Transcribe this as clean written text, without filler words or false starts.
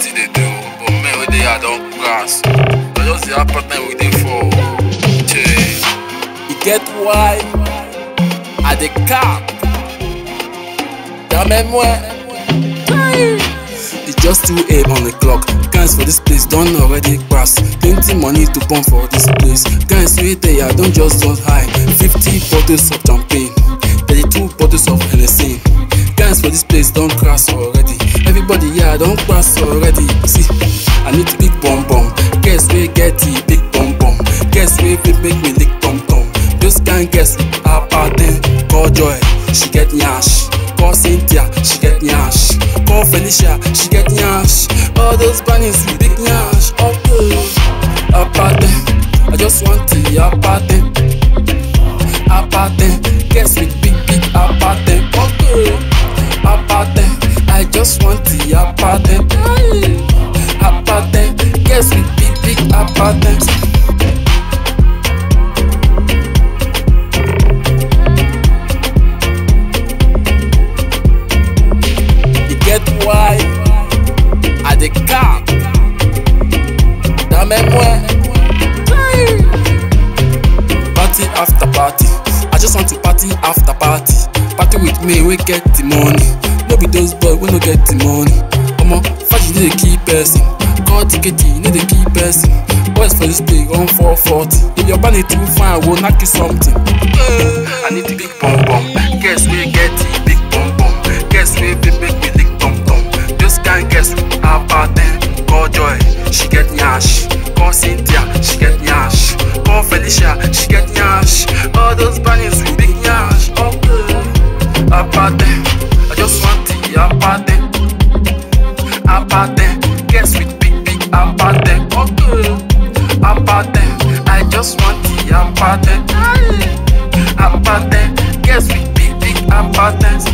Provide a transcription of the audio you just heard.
wetin they do, but men wey dey here don grass. Na just the apartment we dey for. You get why I dey cap. It's just 2 AM on the clock. Guys for this place don't already pass. Plenty money to pump for this place. Guys wait there, don't just high. 50 bottles of champagne, 32 bottles of Hennessy. Guys for this place don't crash already. Everybody here don't crash already. See, I need big bum bum. Guess we get the big bum bum. Guess we make me lick tom tom. Those can't guess apartment. Call Joy, she get nyash. Call Cynthia, she get nyash. Call Felicia, she get nyash. All those bunnies with big nyash. Okay, apartment, I just want the apartment. Apartment, guess with big apartment. Okay, apartment, I just want the apartment. Apartment, guess with big apartment. Get why I dey cap. Party after party, I just want to party after party. Party with me, we get the money. No be those boys, we no get the money. Omo, faji no dey keep person. Call ticket, no dey keep person. Boys for this play on 440. If your body too fine, I will knock you something. I need the big bum bum. Guess we get the big bum bum. Guess we make me lick tom tom. Just can't guess apartment. Call Joy, she get nyash. Call Cynthia, she get nyash. Call Felicia, she get nyash. All those bunnies with big nyash. Okay, apartment, I just want the apartment. Apartment, guess with big apartment. Okay, apartment, I just want the apartment. Apartment, guess with big apartment.